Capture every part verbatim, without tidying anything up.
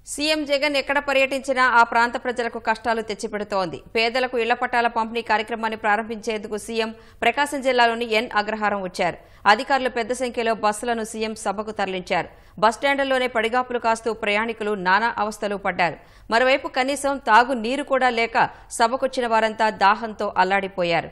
CM Jagan ఎక్కడ పర్యటించినా ఆ ప్రాంత ప్రజలకు కష్టాలు తెచ్చిపెడుతోంది. పేదలకు ఇళ్ల పట్టాల పంపిణీ కార్యక్రమాన్ని ప్రారంభించేందుకు సీఎం ప్రకాశం జిల్లాలోని ఎన్ అగ్రహారం వచ్చారు. అధికారులు పెద్ద సంఖ్యలో బస్సులను సీఎం సభకు తరలించారు. బస్టాండ్లోనే పడిగాపులు కాస్తూ ప్రయాణికులు నానా అవస్థలు పడ్డారు. మరోవైపు కనీసం తాగు నీరు కూడా లేక సభకొచ్చిన వారంతా దాహంతో అల్లాడిపోయారు.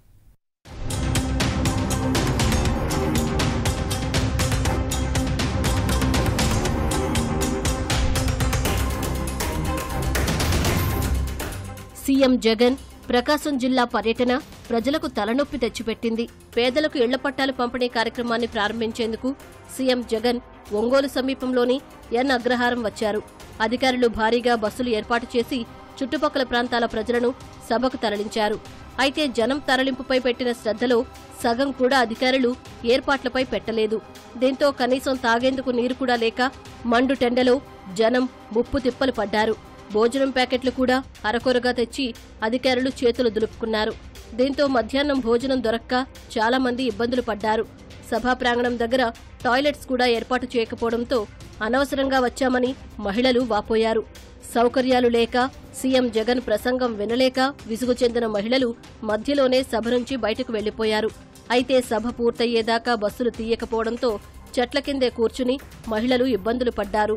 సీఎం జగన్ ప్రకాశం జిల్లా పర్యటన ప్రజలకు తలనొప్పి తెచ్చిపెట్టింది. పేదలకు ఇళ్ల పట్టాలు పంపిణీ కార్యక్రమాన్ని ప్రారంభించేందుకు సీఎం జగన్ ఒంగోలు సమీపంలోని ఎన్ అగ్రహారం వచ్చారు. అధికారులు భారీగా బస్సులు ఏర్పాటు చేసి చుట్టుపక్కల ప్రాంతాల ప్రజలను సభకు తరలించారు. అయితే జనం తరలింపుపై పెట్టిన శ్రద్ధలో సగం కూడా అధికారులు ఏర్పాట్లపై పెట్టలేదు. దీంతో కనీసం తాగేందుకు నీరు కూడా లేక మండు టెండలో జనం ముప్పు తిప్పలు పడ్డారు. భోజనం ప్యాకెట్లు కూడా అరకొరగా తెచ్చి అధికారులు చేతులు దులుపుకున్నారు. దీంతో మధ్యాహ్నం భోజనం దొరక్క చాలా మంది ఇబ్బందులు పడ్డారు. సభా ప్రాంగణం దగ్గర టాయిలెట్స్ కూడా ఏర్పాటు చేయకపోవడంతో అనవసరంగా వచ్చామని మహిళలు వాపోయారు. సౌకర్యాలు లేక సీఎం జగన్ ప్రసంగం వినలేక విసుగు చెందిన మహిళలు మధ్యలోనే సభ నుంచి బయటకు వెళ్లిపోయారు. అయితే సభ పూర్తయ్యేదాకా బస్సులు తీయకపోవడంతో చెట్ల కిందే కూర్చుని మహిళలు ఇబ్బందులు పడ్డారు.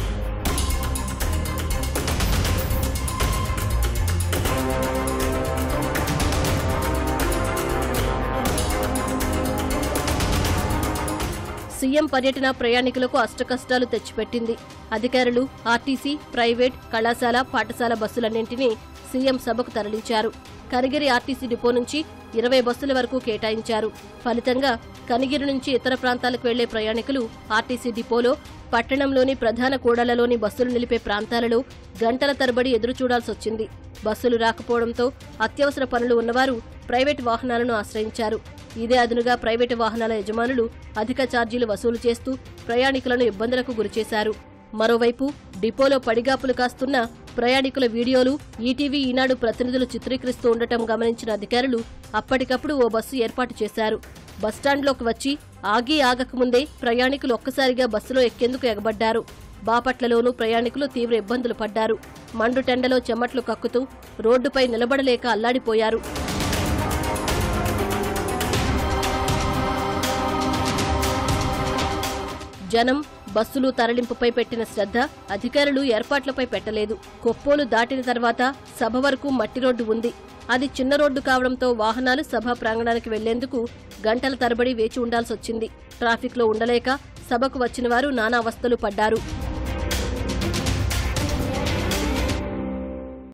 సీఎం పర్యటన ప్రయాణికులకు అష్టకష్టాలు తెచ్చిపెట్టింది. అధికారులు ఆర్టీసీ, ప్రైవేట్, కళాశాల, పాఠశాల బస్సులన్నింటినీ సీఎం సభకు తరలించారు. కనిగిరి ఆర్టీసీ డిపో నుంచి ఇరవై బస్సుల వరకు కేటాయించారు. ఫలితంగా కనిగిరి నుంచి ఇతర ప్రాంతాలకు వెళ్లే ప్రయాణికులు ఆర్టీసీ డిపోలో, పట్టణంలోని ప్రధాన కూడళ్లలోని బస్సులు నిలిపే ప్రాంతాలలో గంటల తరబడి ఎదురుచూడాల్సొచ్చింది. బస్సులు రాకపోవడంతో అత్యవసర పనులు ఉన్నవారు ప్రైవేటు వాహనాలను ఆశ్రయించారు. ఇదే అదునుగా ప్రైవేటు వాహనాల యజమానులు అధిక ఛార్జీలు వసూలు చేస్తూ ప్రయాణికులను ఇబ్బందులకు గురిచేశారు. మరోవైపు డిపోలో పడిగాపులు కాస్తున్న ప్రయాణికుల వీడియోలు ఈటీవీ, ఈనాడు ప్రతినిధులు చిత్రీకరిస్తూ ఉండటం గమనించిన అధికారులు అప్పటికప్పుడు ఓ బస్సు ఏర్పాటు చేశారు. బస్టాండ్లోకి వచ్చి ఆగి ఆగకముందే ప్రయాణికులు ఒక్కసారిగా బస్సులో ఎక్కేందుకు ఎగబడ్డారు. బాపట్లలోనూ ప్రయాణికులు తీవ్ర ఇబ్బందులు పడ్డారు. మండు టెండలో చెమట్లు కక్కుతూ రోడ్డుపై నిలబడలేక అల్లాడిపోయారు. జనం బస్సులు తరలింపుపై పెట్టిన శ్రద్ధ అధికారులు ఏర్పాట్లపై పెట్టలేదు. కొప్పోలు దాటిన తర్వాత సభ వరకు మట్టి రోడ్డు ఉంది. అది చిన్న రోడ్డు కావడంతో వాహనాలు సభా ప్రాంగణానికి వెళ్లేందుకు గంటల తరబడి వేచి ఉండాల్సొచ్చింది. ట్రాఫిక్లో ఉండలేక సభకు వచ్చిన వారు నానా అవస్థలు పడ్డారు.